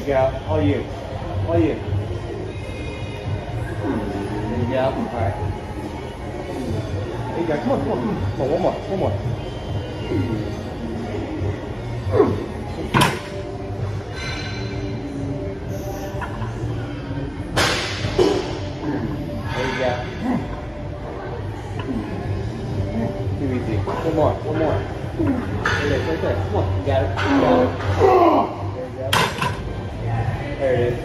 you go. All you. All you. There you go. All right. There you go. Come on, come on, come on. Come on, one more, one more. There you go. Too easy. One more, one more. There it is, right there. Come on, you got it. You got it. There you go. There it is.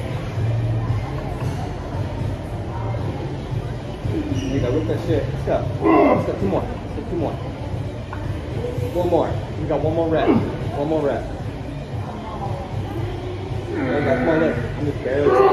There you go, whip that shit. Let's go. Let's go, two more. Let's go, two more. One more. We got one more rep. One more rep. There you go, come on, look. I'm just barely